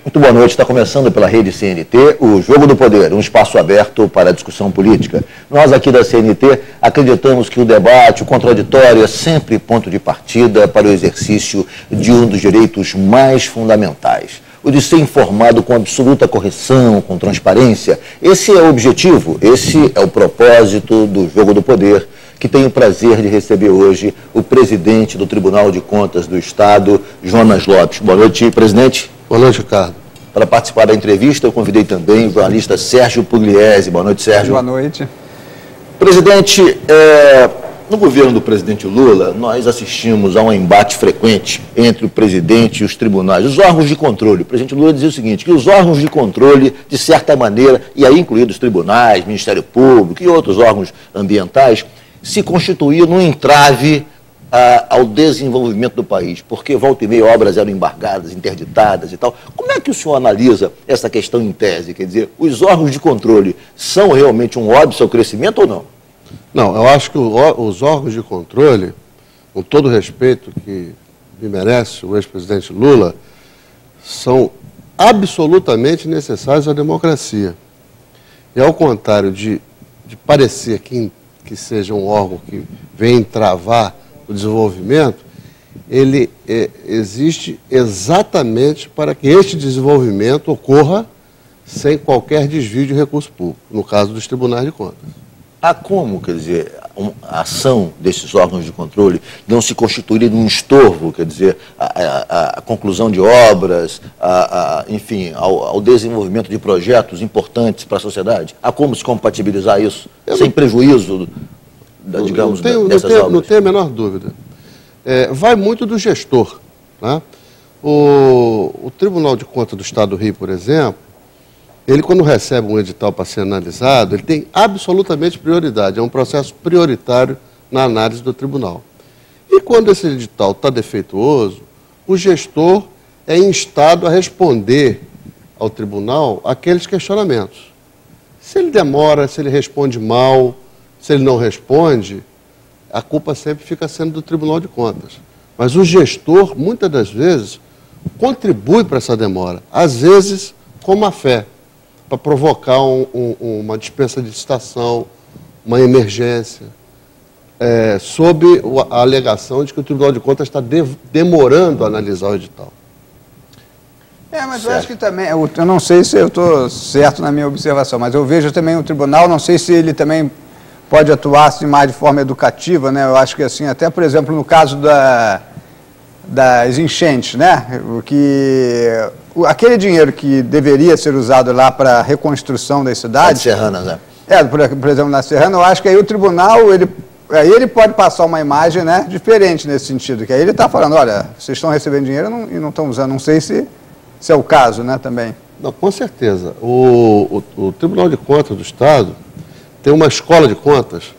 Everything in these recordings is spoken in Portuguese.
Muito boa noite. Está começando pela rede CNT o Jogo do Poder, um espaço aberto para a discussão política. Nós aqui da CNT acreditamos que o debate, o contraditório, é sempre ponto de partida para o exercício de um dos direitos mais fundamentais, o de ser informado com absoluta correção, com transparência. Esse é o objetivo, esse é o propósito do Jogo do Poder, que tenho o prazer de receber hoje o presidente do Tribunal de Contas do Estado, Jonas Lopes. Boa noite, presidente. Boa noite, Ricardo. Para participar da entrevista, eu convidei também o jornalista Sérgio Pugliese. Boa noite, Sérgio. Boa noite. Presidente, no governo do presidente Lula, nós assistimos a um embate frequente entre o presidente e os tribunais, os órgãos de controle. O presidente Lula dizia o seguinte, que os órgãos de controle, de certa maneira, e aí incluídos os tribunais, Ministério Público e outros órgãos ambientais, se constituíam num entrave ao desenvolvimento do país, porque volta e meia obras eram embargadas, interditadas e tal. Como é que o senhor analisa essa questão em tese? Quer dizer, os órgãos de controle são realmente um óbice ao crescimento ou não? Não, eu acho que os órgãos de controle, com todo o respeito que me merece o ex-presidente Lula, são absolutamente necessários à democracia. E ao contrário de parecer que seja um órgão que vem travar o desenvolvimento, ele existe exatamente para que este desenvolvimento ocorra sem qualquer desvio de recurso público, no caso dos tribunais de contas. Há como, quer dizer, a ação desses órgãos de controle não se constituir num estorvo, quer dizer, a conclusão de obras, enfim, ao desenvolvimento de projetos importantes para a sociedade? Há como se compatibilizar isso sem prejuízo, digamos, dessas obras? Não tenho a menor dúvida. Vai muito do gestor, né? O Tribunal de Contas do Estado do Rio, por exemplo, ele, quando recebe um edital para ser analisado, ele tem absolutamente prioridade, é um processo prioritário na análise do tribunal. E quando esse edital está defeituoso, o gestor é instado a responder ao tribunal aqueles questionamentos. Se ele demora, se ele responde mal, se ele não responde, a culpa sempre fica sendo do Tribunal de Contas. Mas o gestor, muitas das vezes, contribui para essa demora, às vezes com má fé, para provocar uma dispensa de licitação, uma emergência, sob a alegação de que o Tribunal de Contas está demorando a analisar o edital. Mas eu acho que também, eu não sei se eu estou certo na minha observação, mas eu vejo também o tribunal, não sei se ele também pode atuar assim, mais de forma educativa, né? Eu acho que assim, até por exemplo no caso das enchentes, né? Aquele dinheiro que deveria ser usado lá para a reconstrução das cidades... Serranas, né? Por exemplo, na Serrana, eu acho que aí o tribunal, ele pode passar uma imagem, né, diferente nesse sentido, que aí ele está falando, olha, vocês estão recebendo dinheiro e não estão usando, não sei se é o caso, né, também. Não, com certeza. O Tribunal de Contas do Estado tem uma escola de contas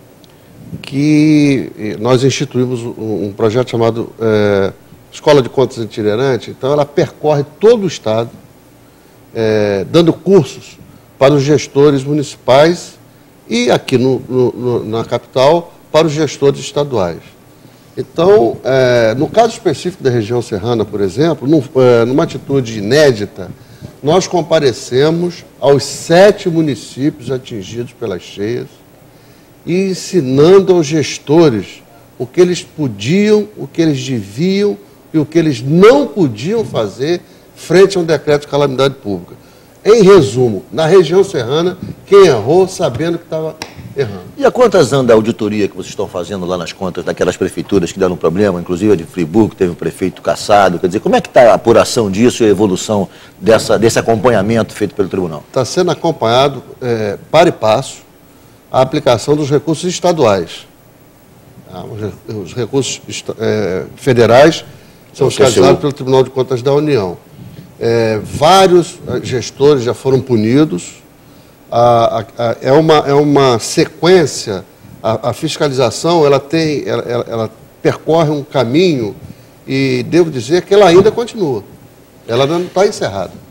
que nós instituímos um projeto chamado Escola de Contas Itinerante. Então, ela percorre todo o Estado, dando cursos para os gestores municipais e aqui na capital, para os gestores estaduais. Então, no caso específico da região serrana, por exemplo, numa atitude inédita, nós comparecemos aos 7 municípios atingidos pelas cheias e ensinando aos gestores o que eles podiam, o que eles deviam e o que eles não podiam fazer frente a um decreto de calamidade pública. Em resumo, na região serrana, quem errou sabendo que estava errando. E a quantas anda a auditoria que vocês estão fazendo lá nas contas daquelas prefeituras que deram problema, inclusive a de Friburgo, que teve um prefeito cassado? Quer dizer, como é que está a apuração disso e a evolução desse acompanhamento feito pelo tribunal? Está sendo acompanhado, para e passo, a aplicação dos recursos estaduais. Os recursos federais são fiscalizados pelo Tribunal de Contas da União. Vários gestores já foram punidos. É uma sequência, a fiscalização ela percorre um caminho e devo dizer que ela ainda continua, ela não está encerrada.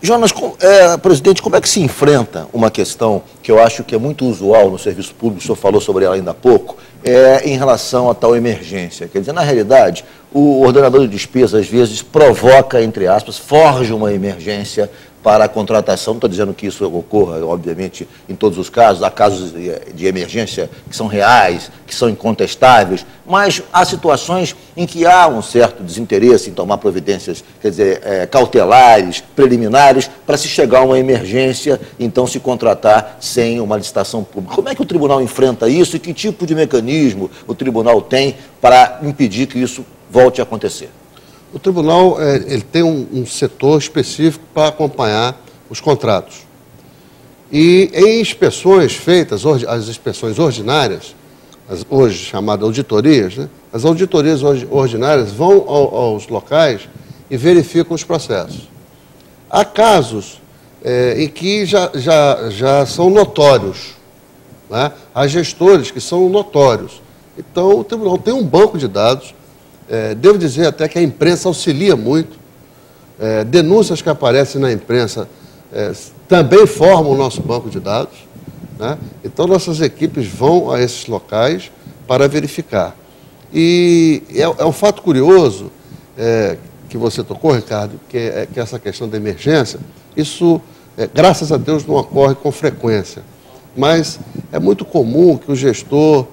Jonas, presidente, como é que se enfrenta uma questão que eu acho que é muito usual no serviço público, o senhor falou sobre ela ainda há pouco, em relação a tal emergência? Quer dizer, na realidade, o ordenador de despesa, às vezes, provoca, entre aspas, forja uma emergência para a contratação. Não estou dizendo que isso ocorra, obviamente, em todos os casos. Há casos de emergência que são reais, que são incontestáveis, mas há situações em que há um certo desinteresse em tomar providências, quer dizer, cautelares, preliminares, para se chegar a uma emergência, então se contratar sem uma licitação pública. Como é que o tribunal enfrenta isso e que tipo de mecanismo o tribunal tem para impedir que isso volte a acontecer? O tribunal ele tem um setor específico para acompanhar os contratos. E em inspeções feitas, as inspeções ordinárias, hoje chamadas auditorias, né? As auditorias ordinárias vão aos locais e verificam os processos. Há casos em que já são notórios, né? Há gestores que são notórios. Então, o tribunal tem um banco de dados. Devo dizer até que a imprensa auxilia muito. Denúncias que aparecem na imprensa também formam o nosso banco de dados, né? Então, nossas equipes vão a esses locais para verificar. E é um fato curioso que você tocou, Ricardo, que é essa questão da emergência. Isso, graças a Deus, não ocorre com frequência. Mas é muito comum que o gestor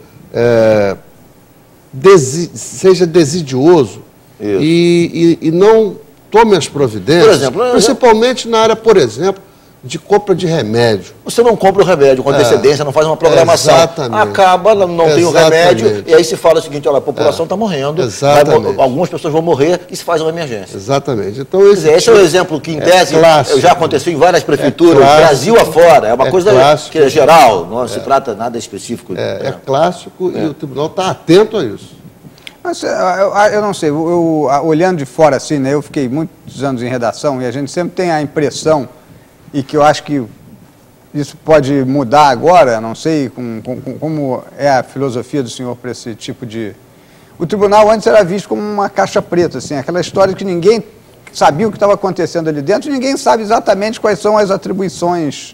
seja desidioso e não tome as providências, por exemplo, principalmente na área, por exemplo, de compra de remédio. Você não compra o remédio com antecedência, não faz uma programação. Exatamente. Acaba, não tem o remédio, e aí se fala o seguinte, olha, a população está morrendo, algumas pessoas vão morrer e se faz uma emergência. Exatamente. Então, esse é o exemplo que, em tese, já aconteceu em várias prefeituras, Brasil afora. É uma coisa clássico, que é geral, não se trata nada específico. É clássico e o tribunal está atento a isso. Mas, eu não sei, olhando de fora assim, né, eu fiquei muitos anos em redação e a gente sempre tem a impressão, e que eu acho que isso pode mudar agora, não sei como é a filosofia do senhor para esse tipo de... O tribunal antes era visto como uma caixa preta, assim, aquela história de que ninguém sabia o que estava acontecendo ali dentro e ninguém sabe exatamente quais são as atribuições,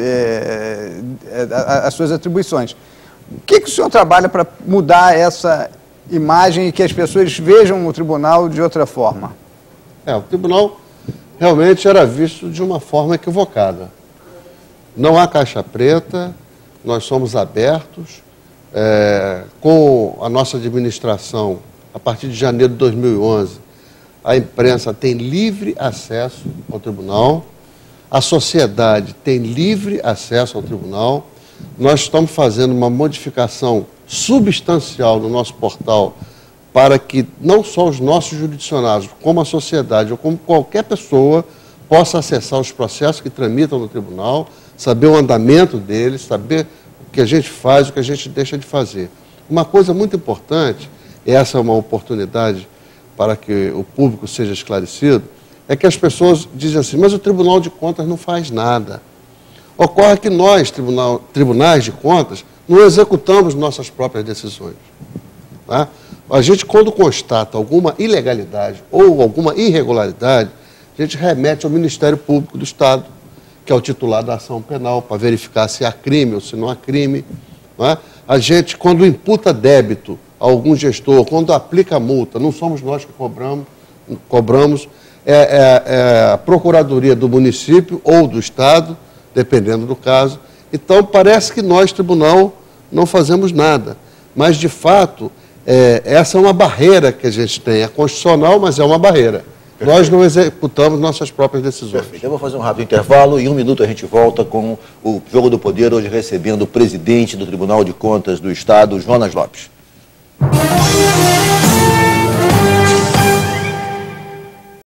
as suas atribuições. O que o senhor trabalha para mudar essa imagem e que as pessoas vejam o tribunal de outra forma? O tribunal realmente era visto de uma forma equivocada. Não há caixa preta, nós somos abertos. Com a nossa administração, a partir de janeiro de 2011, a imprensa tem livre acesso ao tribunal, a sociedade tem livre acesso ao tribunal. Nós estamos fazendo uma modificação substancial no nosso portal para que não só os nossos jurisdicionados, como a sociedade ou como qualquer pessoa possa acessar os processos que tramitam no tribunal, saber o andamento deles, saber o que a gente faz, o que a gente deixa de fazer. Uma coisa muito importante, e essa é uma oportunidade para que o público seja esclarecido, é que as pessoas dizem assim, mas o Tribunal de Contas não faz nada. Ocorre que nós, tribunais de contas, não executamos nossas próprias decisões. Tá? A gente, quando constata alguma ilegalidade ou alguma irregularidade, a gente remete ao Ministério Público do Estado, que é o titular da ação penal, para verificar se há crime ou se não há crime. Não é? A gente, quando imputa débito a algum gestor, quando aplica multa, não somos nós que cobramos, é a Procuradoria do município ou do Estado, dependendo do caso. Então, parece que nós, tribunal, não fazemos nada. Mas, de fato, essa é uma barreira que a gente tem. É constitucional, mas é uma barreira. Perfeito. Nós não executamos nossas próprias decisões. Perfeito. Eu vou fazer um rápido intervalo e em 1 minuto a gente volta com o Jogo do Poder, hoje recebendo o presidente do Tribunal de Contas do Estado, Jonas Lopes.